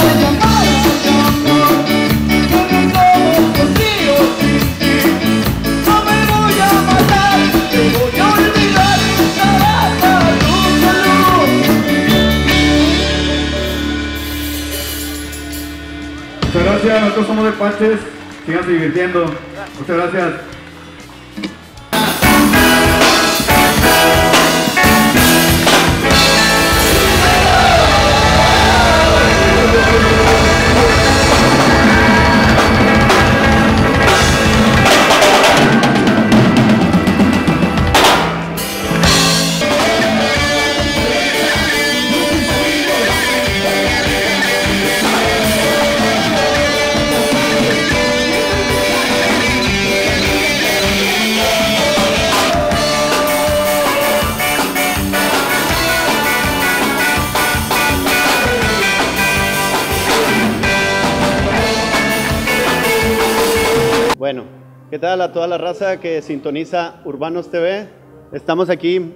Muchas gracias, nosotros somos de Paches, síganse divirtiendo. Muchas gracias. Bueno, ¿qué tal a toda la raza que sintoniza Urbanos TV? Estamos aquí.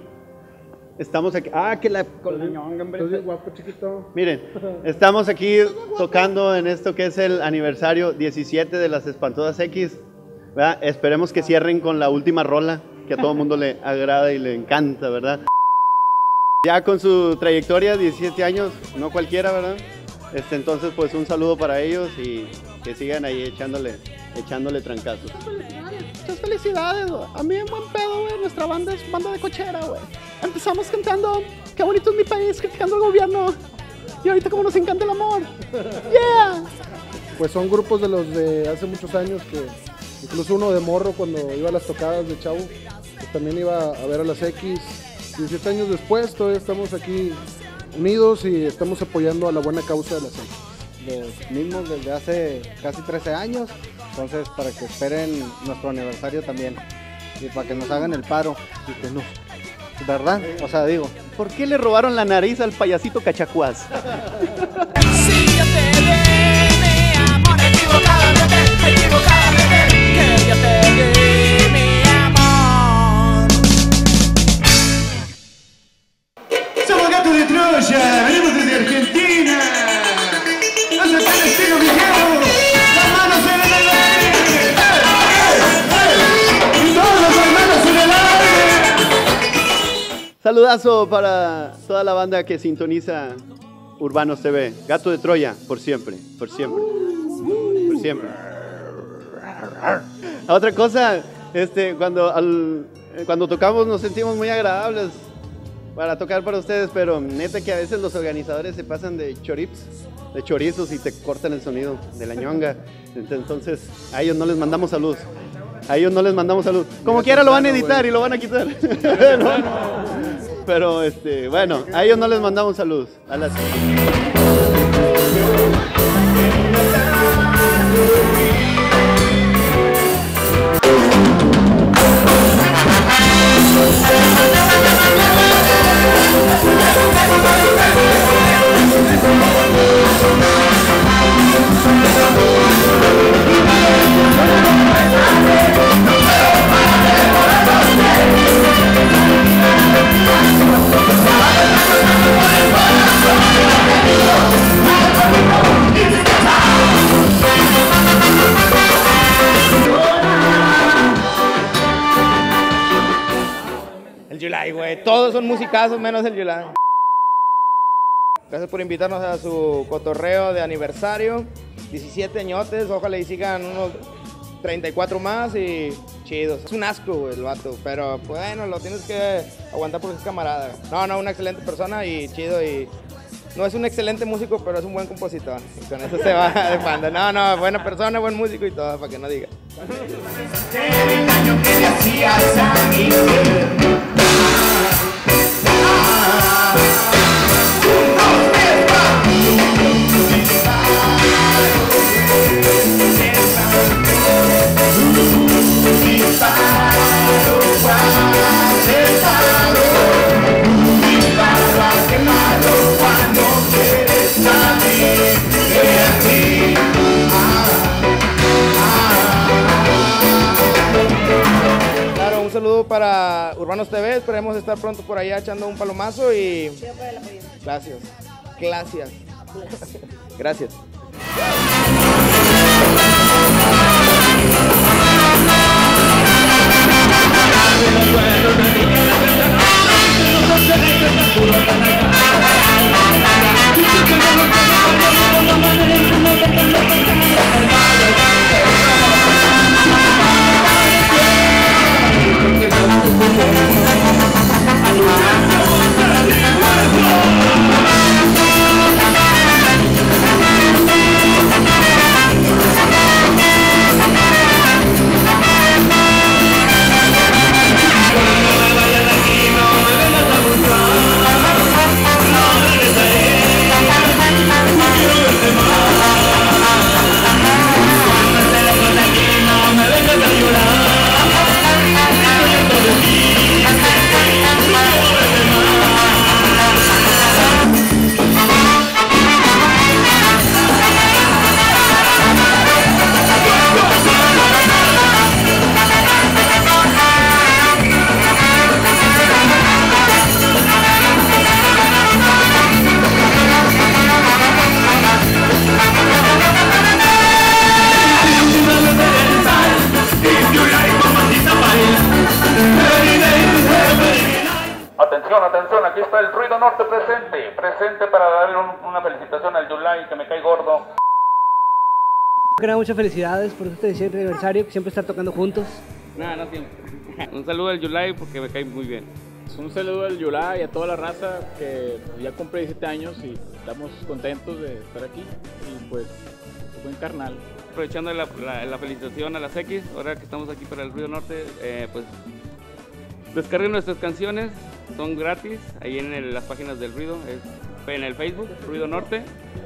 Que la guapo, chiquito. Miren, estamos aquí tocando en esto que es el aniversario 17 de las Espantosas X, ¿verdad? Esperemos que cierren con la última rola, que a todo el mundo le agrada y le encanta, ¿verdad? Ya con su trayectoria, 17 años, no cualquiera, ¿verdad? Entonces, pues un saludo para ellos y que sigan ahí echándole trancazos. Muchas felicidades, güey. A mí en buen pedo, güey. Nuestra banda es banda de cochera, güey. Empezamos cantando "Qué bonito es mi país", criticando al gobierno. Y ahorita como nos encanta el amor. ¡Yeah! Pues son grupos de los de hace muchos años que incluso uno de morro cuando iba a las tocadas de chavo, pues también iba a ver a las X. 17 años después todavía estamos aquí unidos y estamos apoyando a la buena causa de las X. Los mismos desde hace casi 13 años, entonces para que esperen nuestro aniversario también y para que nos hagan el paro y que no, ¿verdad? O sea, digo, ¿por qué le robaron la nariz al payasito Cachacuás? Si yo te di mi amor equivocadamente, que yo te di mi amor. Somos Gatos de Troya, venimos desde Argentina. No se puede estilo viejo, las manos en el aire. Y todos las manos en el aire. Saludazo para toda la banda que sintoniza Urbanos TV. Gato de Troya, por siempre, por siempre, por siempre. Otra cosa, cuando tocamos nos sentimos muy agradables para tocar para ustedes, pero neta que a veces los organizadores se pasan de chorizos y te cortan el sonido de la ñonga. Entonces a ellos no les mandamos salud. Como quiera lo van a editar y lo van a quitar. Pero bueno, a ellos no les mandamos salud. A las... El Yulai, güey. Todos son musicazos menos el Yulai. Gracias por invitarnos a su cotorreo de aniversario. 17 añotes, ojalá y sigan unos 34 más y chidos. Es un asco, güey, el vato, pero bueno, lo tienes que aguantar porque es camarada. No, una excelente persona y chido y... No es un excelente músico, pero es un buen compositor. Y con eso se va de banda. No, buena persona, buen músico y todo, para que no diga. Claro, un saludo para Urbanos TV, esperemos estar pronto por allá echando un palomazo y... Gracias. Gracias. Atención, aquí está el Ruido Norte presente para darle una felicitación al Yulai, que me cae gordo. Muchas felicidades por este 17 aniversario, que siempre estar tocando juntos. No siempre. Un saludo al Yulai porque me cae muy bien. Un saludo al Yulai y a toda la raza que ya cumple 17 años y estamos contentos de estar aquí. Y pues, buen carnal. Aprovechando la felicitación a las X, ahora que estamos aquí para el Ruido Norte, pues descarguen nuestras canciones, son gratis, ahí en las páginas del Ruido, en el Facebook, Ruido Norte,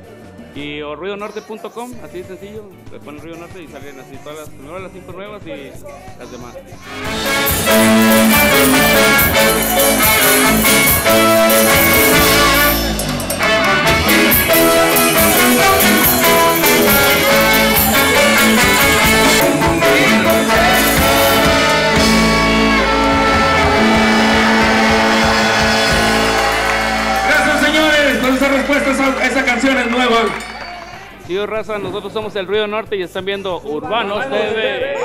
o ruidonorte.com, así de sencillo, le ponen Ruido Norte y salen así todas primero las 5 nuevas y las demás. Esa canción es nueva. Sí, raza, nosotros somos el Ruido Norte y están viendo Urbanos TV.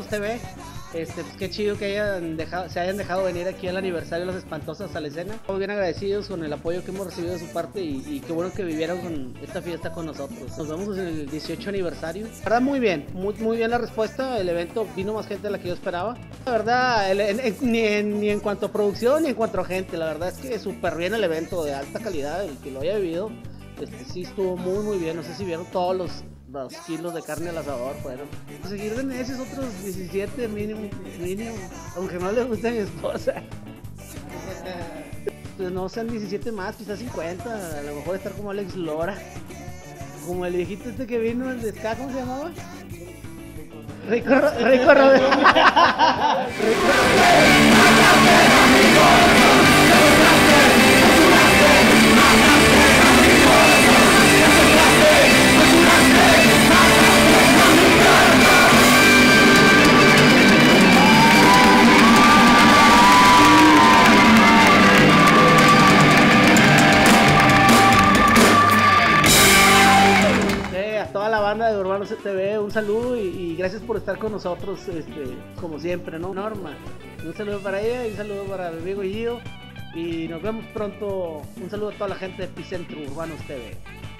Urbanos TV. Pues qué chido que se hayan dejado venir aquí al aniversario de Las Espantosas a la escena. Estamos bien agradecidos con el apoyo que hemos recibido de su parte y qué bueno que vivieron con esta fiesta con nosotros. Nos vemos en el 18 aniversario. La verdad, muy bien, muy bien la respuesta. El evento vino más gente de la que yo esperaba. La verdad, ni en cuanto a producción ni en cuanto a gente, la verdad es que súper bien el evento, de alta calidad. El que lo haya vivido, sí estuvo muy bien. No sé si vieron todos los kilos de carne al asador fueron. Seguir de meses otros 17 mínimo, aunque no le guste a mi esposa. Pues no sean 17 más, quizás 50, a lo mejor estar como Alex Lora. Como el viejito que vino, el de ska, ¿cómo se llamaba? Rico Rodríguez. Toda la banda de Urbanos TV, un saludo y gracias por estar con nosotros, como siempre, ¿no? Norma, un saludo para ella y un saludo para mi amigo Gio y nos vemos pronto. Un saludo a toda la gente de Epicentro Urbanos TV.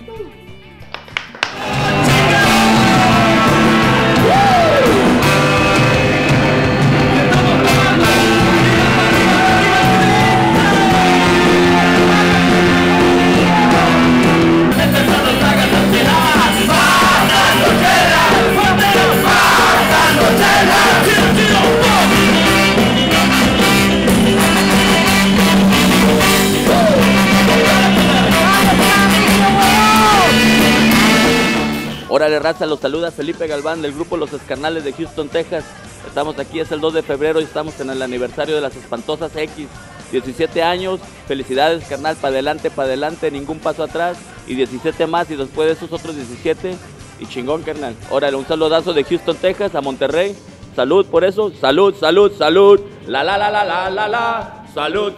Órale raza, los saluda Felipe Galván del grupo Los Escarnales de Houston, Texas. Estamos aquí, es el 2 de febrero y estamos en el aniversario de Las Espantosas X. 17 años, felicidades carnal, para adelante, ningún paso atrás. Y 17 más y después de esos otros 17 y chingón carnal. Órale, un saludazo de Houston, Texas a Monterrey. Salud por eso, salud. La. Salud.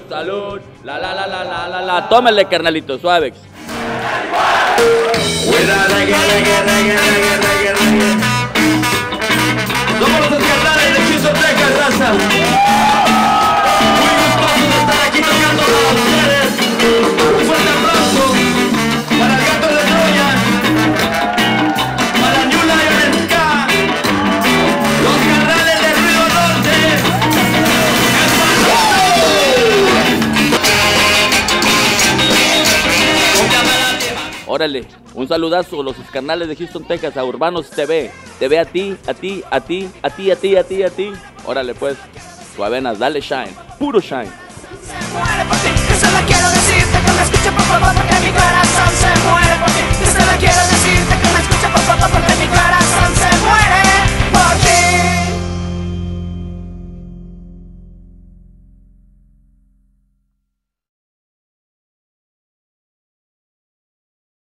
La. Tómenle carnalito, suave. Somos los Escarnales de Houston, Texas, raza. Muy gustosos de estar aquí tocando para ustedes. Un fuerte aplauso para el Gato de Troya, para New Lion Ska, los Carnales del Ruido Norte. Órale, un saludazo a los Escarnales de Houston, Texas, a Urbanos TV. TV a ti. Órale pues, suavenas, dale shine, puro shine.